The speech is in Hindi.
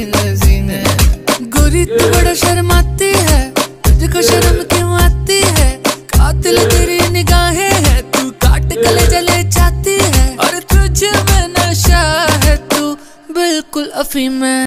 सीने सीने। गोरी तू बड़ा शर्माती है, तुझको शर्म क्यों आती है? कातिल तेरी निगाहें है, तू काट कलेजा ले जाती है। और तुझ में नशा है, तू बिल्कुल अफीम है।